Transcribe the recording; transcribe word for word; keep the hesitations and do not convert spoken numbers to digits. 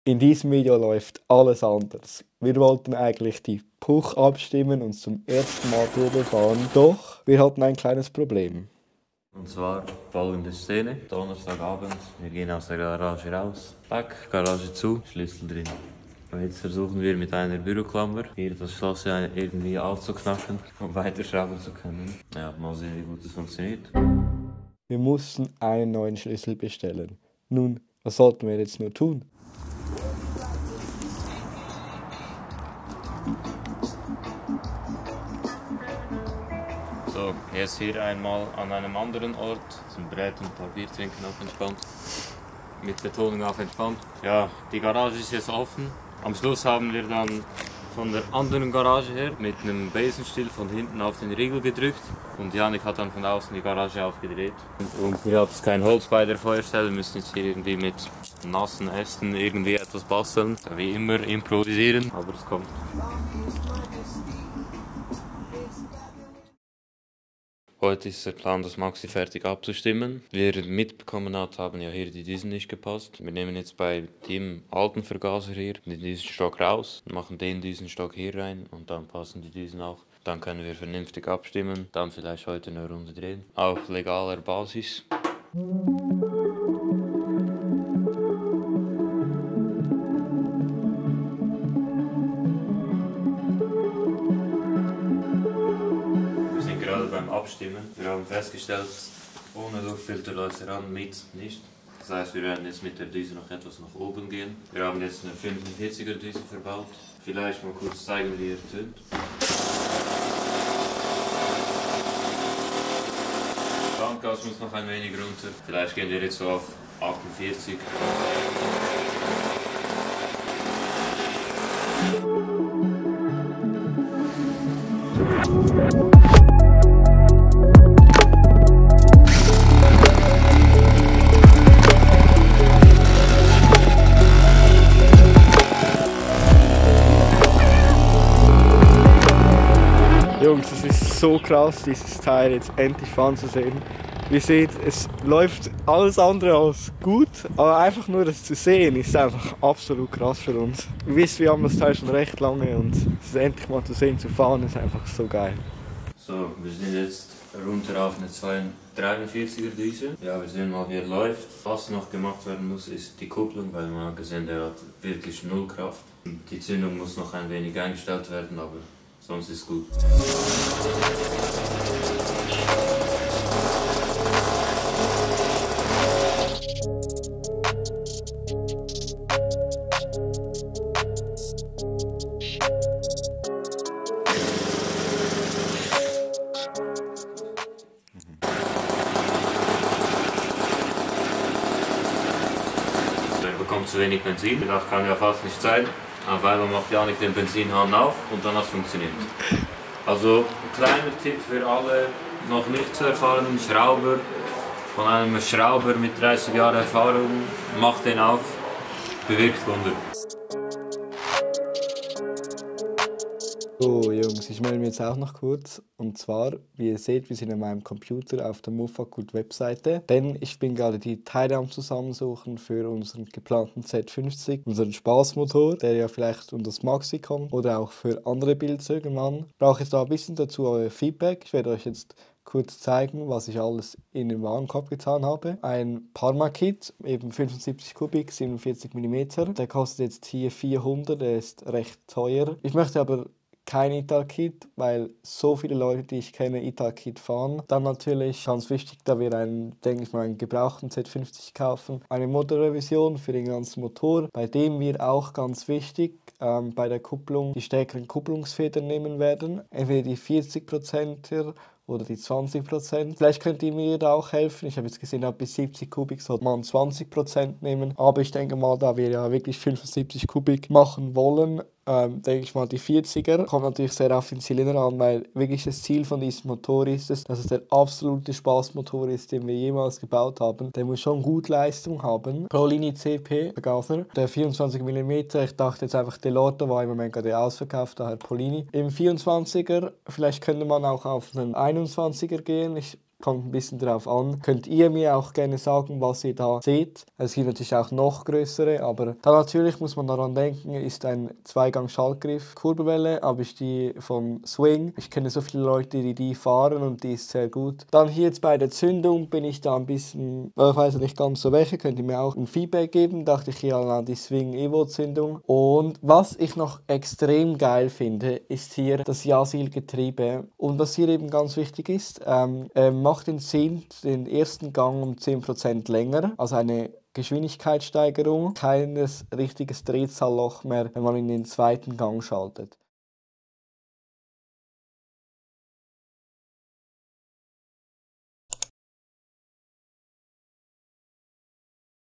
In diesem Video läuft alles anders. Wir wollten eigentlich die Puch abstimmen und zum ersten Mal Probe fahren, doch wir hatten ein kleines Problem. Und zwar folgende Szene, Donnerstagabend, wir gehen aus der Garage raus, Back, Garage zu, Schlüssel drin. Und jetzt versuchen wir mit einer Büroklammer hier das Schloss irgendwie aufzuknacken, um weiterschrauben zu können. Ja, mal sehen, wie gut es funktioniert. Wir mussten einen neuen Schlüssel bestellen. Nun, was sollten wir jetzt nur tun? So, jetzt hier einmal an einem anderen Ort zum Brett und ein paar Bier trinken auf entspannt. Mit Betonung auf entspannt. Ja, die Garage ist jetzt offen. Am Schluss haben wir dann von der anderen Garage her mit einem Besenstiel von hinten auf den Riegel gedrückt und Janik hat dann von außen die Garage aufgedreht. Und hier hat es kein Holz bei der Feuerstelle, wir müssen jetzt hier irgendwie mit nassen Ästen irgendwie etwas basteln. Wie immer improvisieren, aber es kommt. Heute ist der Plan, das Maxi fertig abzustimmen. Wie ihr mitbekommen habt, haben ja hier die Düsen nicht gepasst. Wir nehmen jetzt bei dem alten Vergaser hier den Düsenstock raus, machen den Düsenstock hier rein und dann passen die Düsen auch. Dann können wir vernünftig abstimmen, dann vielleicht heute eine Runde drehen. Auf legaler Basis. Beim Abstimmen. Wir haben festgestellt, ohne Luftfilter läuft er an, mit nicht. Das heißt, wir werden jetzt mit der Düse noch etwas nach oben gehen. Wir haben jetzt eine fünfundvierziger Düse verbaut. Vielleicht mal kurz zeigen, wie er tönt. Standgas muss noch ein wenig runter. Vielleicht gehen wir jetzt so auf achtundvierzig. Jungs, es ist so krass, dieses Teil jetzt endlich fahren zu sehen. Wie ihr seht, es läuft alles andere als gut, aber einfach nur das zu sehen ist einfach absolut krass für uns. Ihr wisst, wir haben das Teil schon recht lange und es endlich mal zu sehen, zu fahren, ist einfach so geil. So, wir sind jetzt runter auf eine dreiundvierziger Düse. Ja, wir sehen mal, wie er läuft. Was noch gemacht werden muss, ist die Kupplung, weil man hat gesehen, der hat wirklich null Kraft. Die Zündung muss noch ein wenig eingestellt werden, aber sonst ist gut. Er bekommt zu wenig Benzin, das kann ja fast nicht sein. Auf einmal macht Janik den Benzinhahn auf und dann hat es funktioniert. Also ein kleiner Tipp für alle noch nicht zu erfahrenen Schrauber, von einem Schrauber mit dreißig Jahren Erfahrung, macht den auf, bewirkt Wunder. So Jungs, ich melde mich jetzt auch noch kurz. Und zwar, wie ihr seht, wir sind an meinem Computer auf der Mufacult Webseite. Denn ich bin gerade die Teile am Zusammensuchen für unseren geplanten Z fünfzig, unseren Spaßmotor, der ja vielleicht unter das Maxi kommt oder auch für andere Builds irgendwann. Brauche jetzt da ein bisschen dazu euer Feedback. Ich werde euch jetzt kurz zeigen, was ich alles in den Warenkorb getan habe. Ein Parma-Kit, eben fünfundsiebzig Kubik, siebenundvierzig Millimeter. Der kostet jetzt hier vierhundert, der ist recht teuer. Ich möchte aber kein Ital-Kit, weil so viele Leute, die ich kenne, Ital-Kit fahren. Dann natürlich ganz wichtig, da wir einen, denke ich mal, einen gebrauchten Z fünfzig kaufen, eine Motorrevision für den ganzen Motor, bei dem wir auch ganz wichtig ähm, bei der Kupplung die stärkeren Kupplungsfedern nehmen werden. Entweder die vierzig Prozenter oder die zwanzig Prozent. Vielleicht könnt ihr mir da auch helfen. Ich habe jetzt gesehen, ab bis siebzig Kubik sollte man zwanzig Prozent nehmen. Aber ich denke mal, da wir ja wirklich fünfundsiebzig Kubik machen wollen, ähm, denke ich mal, die vierziger. Kommt natürlich sehr auf den Zylinder an, weil wirklich das Ziel von diesem Motor ist es, dass es der absolute Spaßmotor ist, den wir jemals gebaut haben. Der muss schon gut Leistung haben. Prolini C P Vergaser, der vierundzwanzig Millimeter. Ich dachte jetzt einfach, Delorto war im Moment gerade ausverkauft, daher Polini. Im vierundzwanziger, vielleicht könnte man auch auf einen einundzwanziger gehen. Ich kommt ein bisschen drauf an. Könnt ihr mir auch gerne sagen, was ihr da seht. Es gibt natürlich auch noch größere, aber da natürlich muss man daran denken, ist ein Zweigang-Schaltgriff. Kurbelwelle habe ich die vom Swing. Ich kenne so viele Leute, die die fahren und die ist sehr gut. Dann hier jetzt bei der Zündung bin ich da ein bisschen, ich weiß nicht ganz so welche, könnt ihr mir auch ein Feedback geben. Dachte ich hier an die Swing Evo Zündung. Und was ich noch extrem geil finde, ist hier das Yasil-Getriebe. Und was hier eben ganz wichtig ist, ähm, äh, macht den Sinn, den ersten Gang um zehn Prozent länger, also eine Geschwindigkeitssteigerung, keines richtiges Drehzahlloch mehr, wenn man in den zweiten Gang schaltet.